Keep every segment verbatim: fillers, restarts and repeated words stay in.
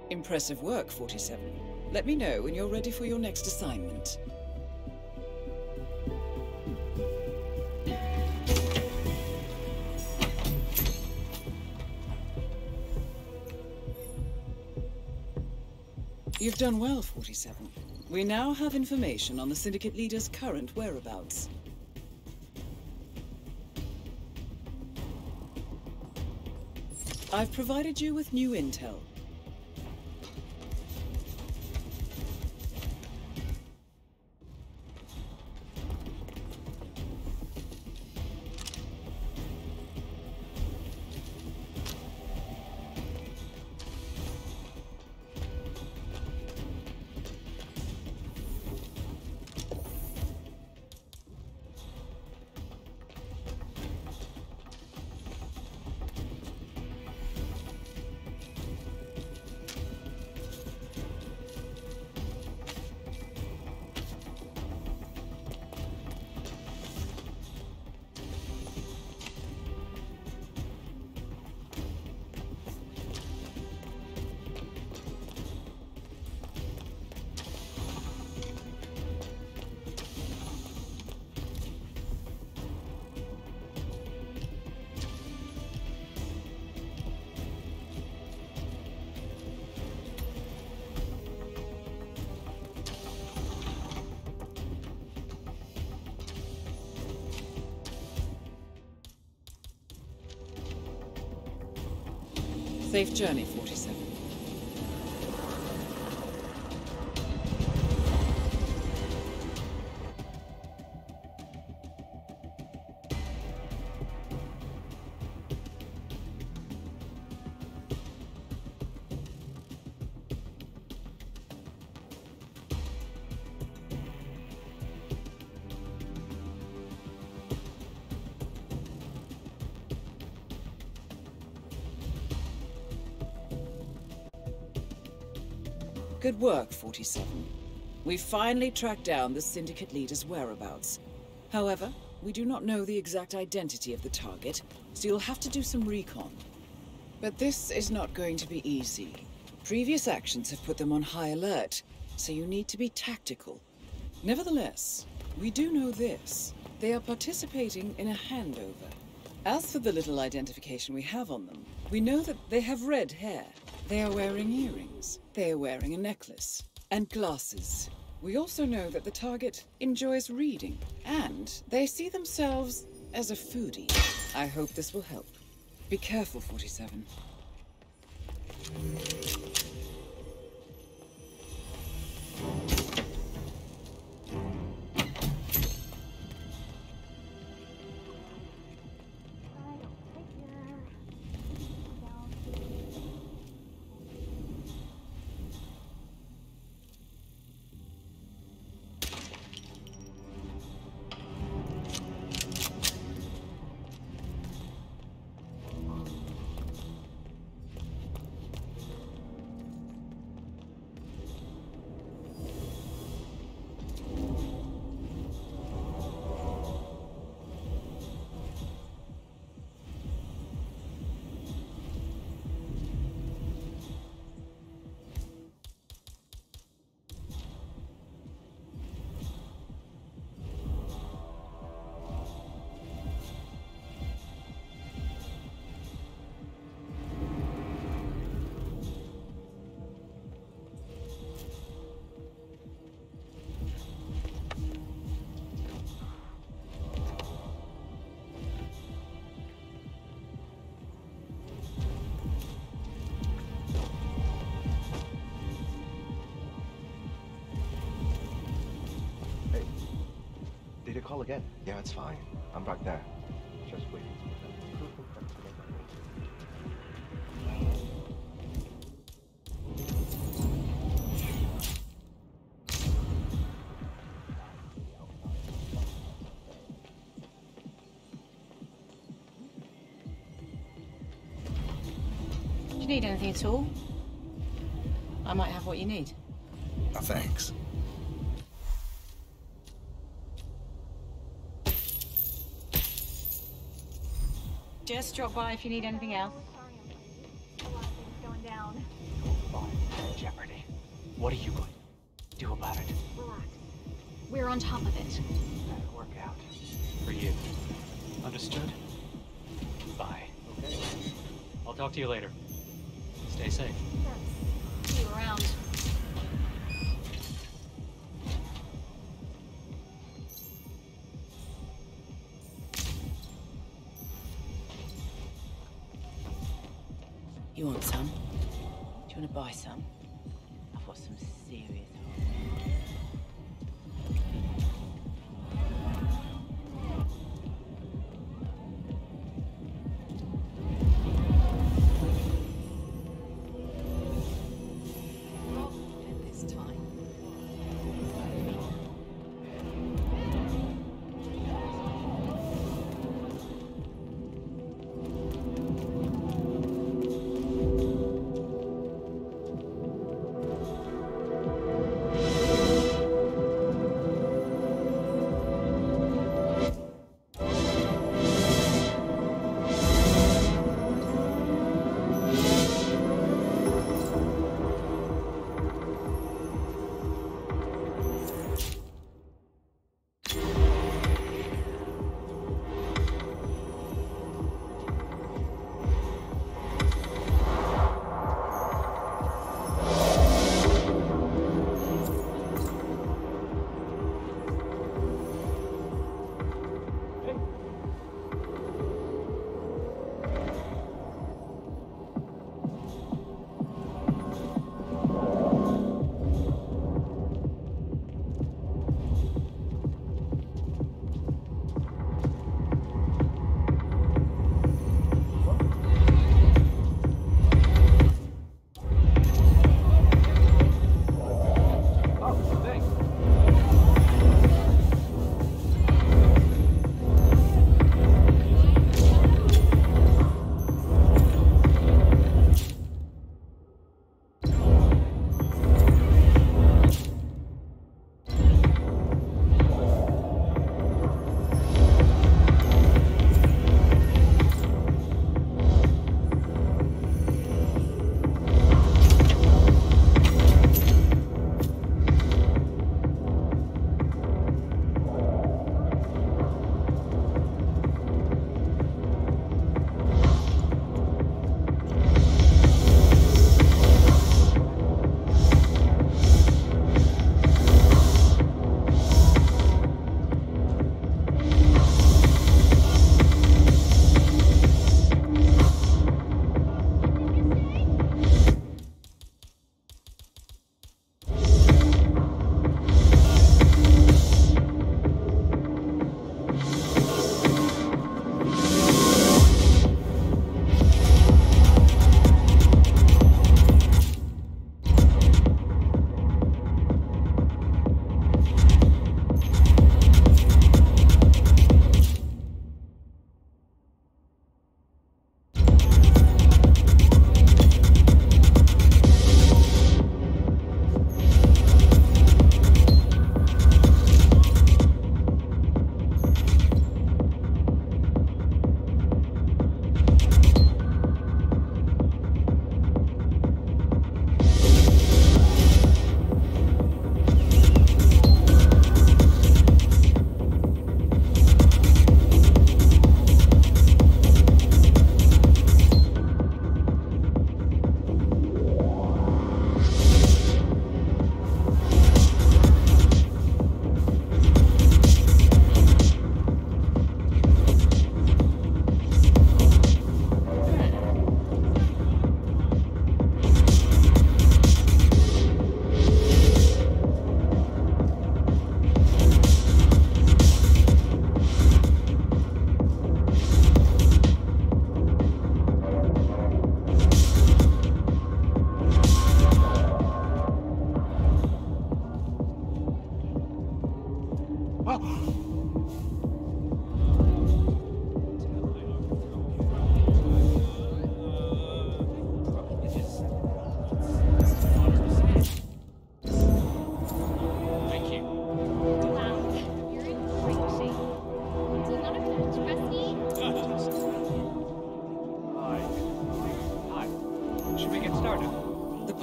Impressive work, forty-seven. Let me know when you're ready for your next assignment. You've done well, forty-seven. We now have information on the Syndicate leader's current whereabouts. I've provided you with new intel. Safe journey, forty-seven. Good work, forty-seven. We've finally tracked down the Syndicate leader's whereabouts. However, we do not know the exact identity of the target, so you'll have to do some recon. But this is not going to be easy. Previous actions have put them on high alert, so you need to be tactical. Nevertheless, we do know this. They are participating in a handover. As for the little identification we have on them, we know that they have red hair. They are wearing earrings. They are wearing a necklace. And glasses. We also know that the target enjoys reading. And they see themselves as a foodie. I hope this will help. Be careful, forty-seven. Did you call again? Yeah, it's fine. I'm back there. Just wait. Do you need anything at all? I might have what you need. No, thanks. Just drop by if you need anything else. A lot of things going down. What are you going to do about it? Relax. We're on top of it. That'll work out. For you. Understood? Bye. Okay. I'll talk to you later. Stay safe. See you around. You want some? Do you want to buy some? I've got some serious. This time.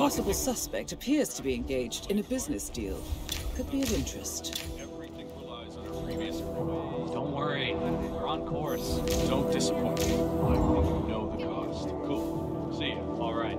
possible suspect appears to be engaged in a business deal. Could be of interest. Everything relies on a previous agreement. Don't worry, we're on course. Don't disappoint me. I want to know the cost. Cool. See ya. All right.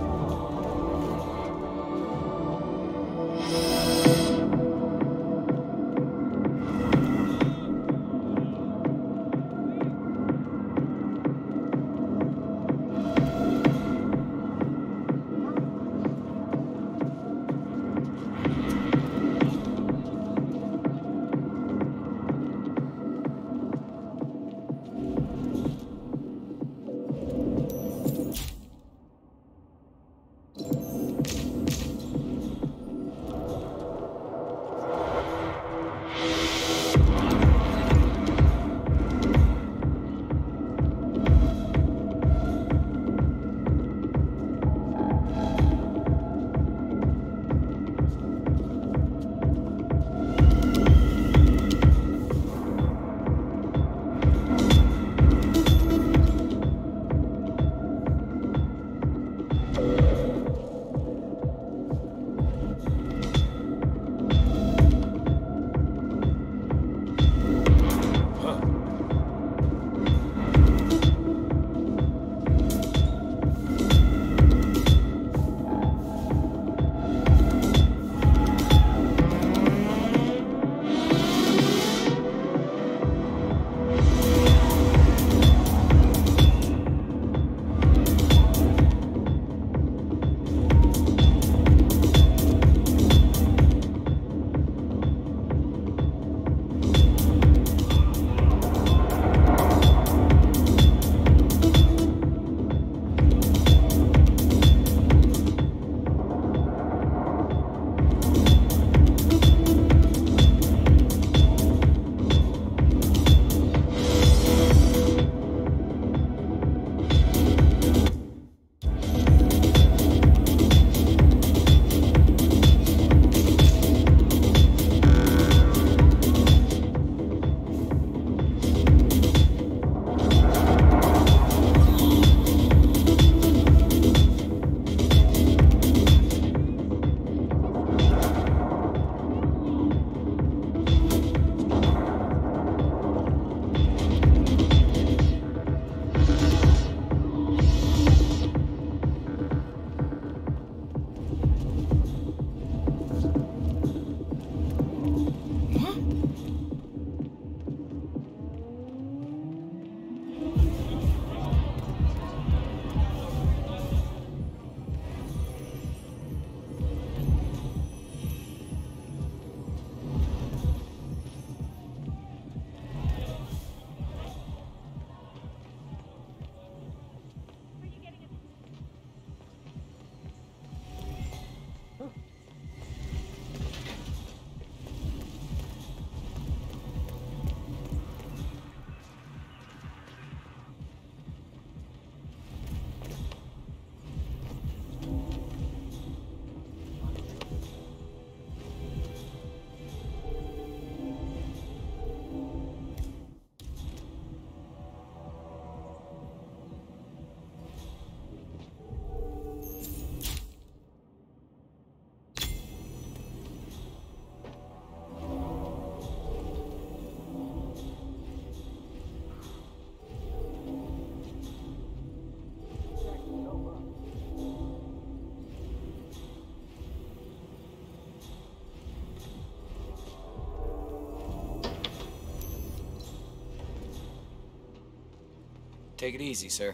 Take it easy, sir.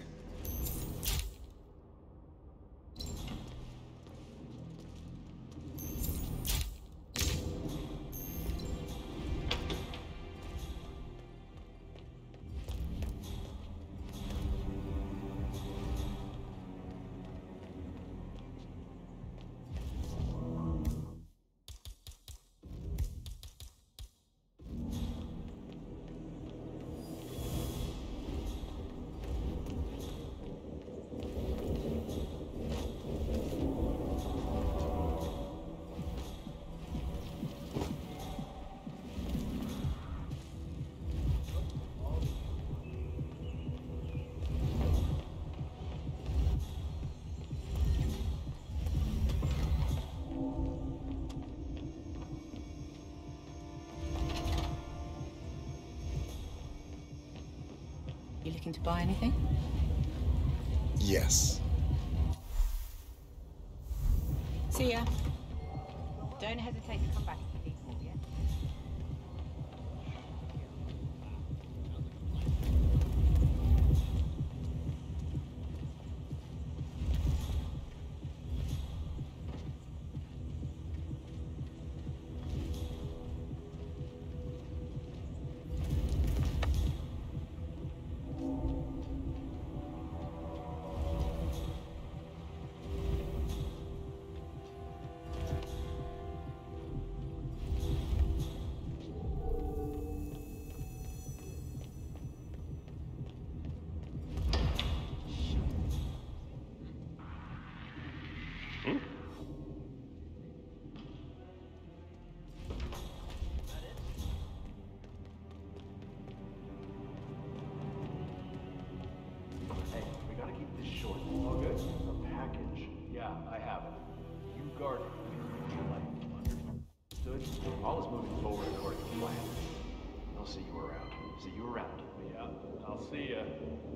You looking to buy anything? Yes. See ya. Don't hesitate to come back if you need more, yeah? Hey, we gotta keep this short. All good? A package. Yeah, I have it. You guard it. Like, understood? All is moving forward according to plan. I'll see you around. See you around. Yeah, I'll see ya.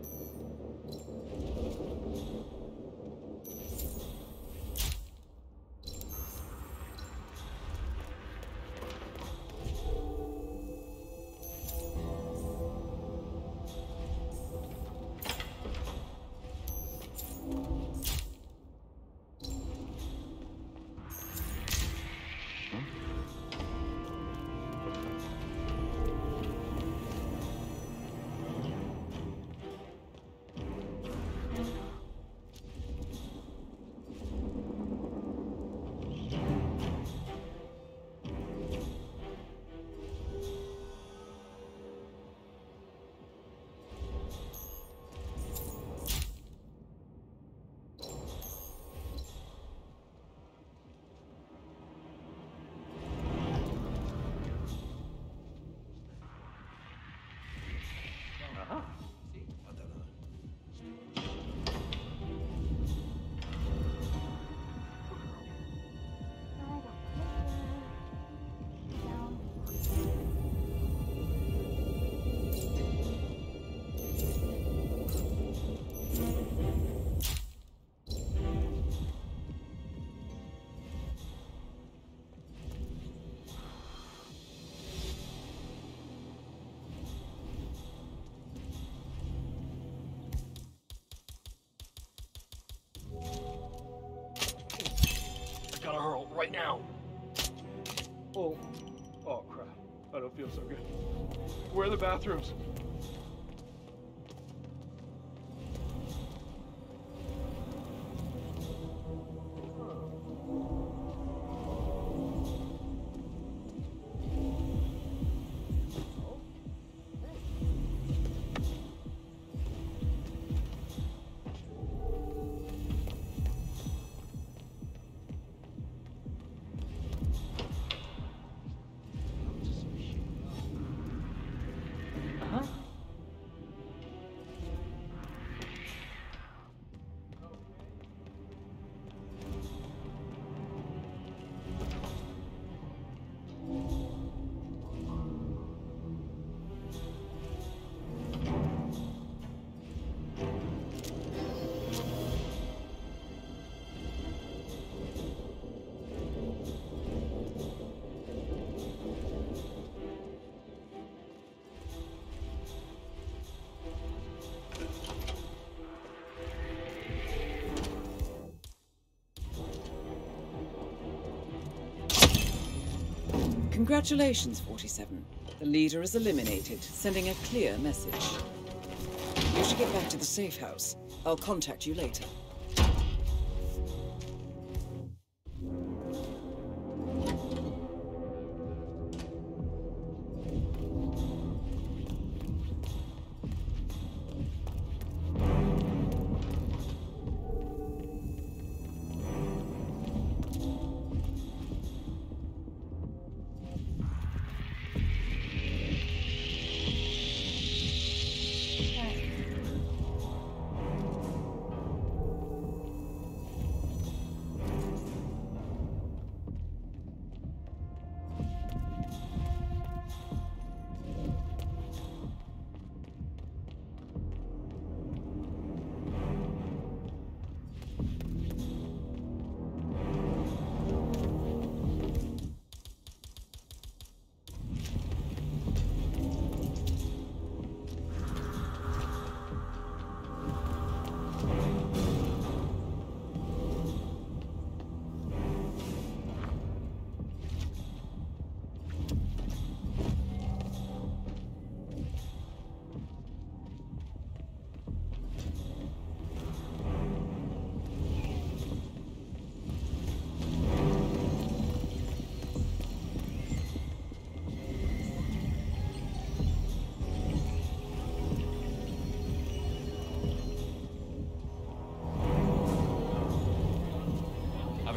Gotta hurl right now. Oh, oh crap! I don't feel so good. Where are the bathrooms? Congratulations, forty-seven. The leader is eliminated, sending a clear message. You should get back to the safe house. I'll contact you later.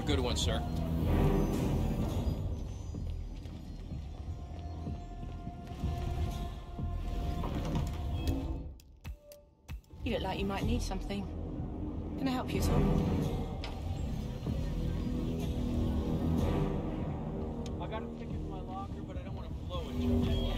good one, sir. You look like you might need something. Can I help you at all? I got a ticket in my locker, but I don't want to blow it just yet.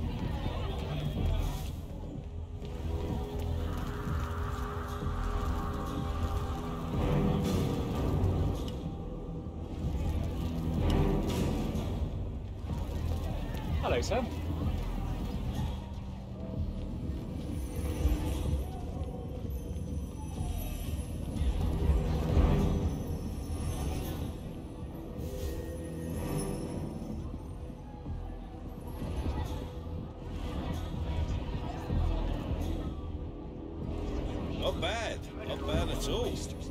Hello, sir. Not bad. Not bad at all.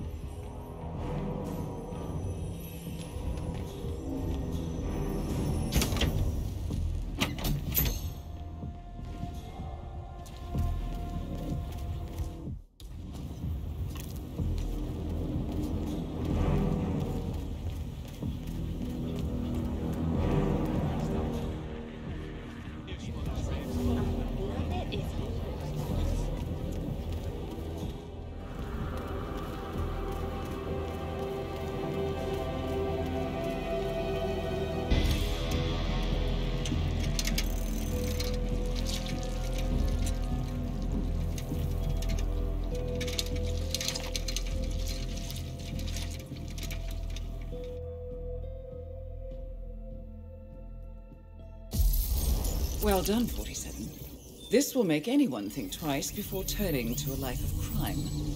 Well done, forty-seven. This will make anyone think twice before turning to a life of crime.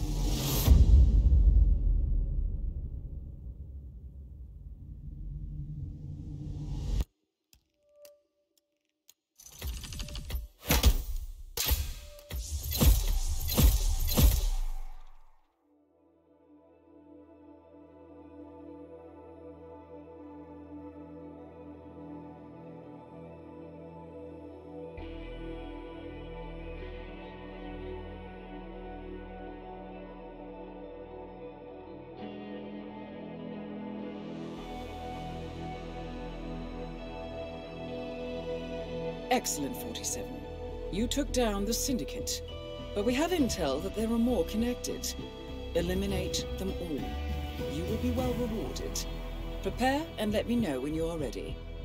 Excellent, forty-seven. You took down the Syndicate, but we have intel that there are more connected. Eliminate them all. You will be well rewarded. Prepare and let me know when you are ready.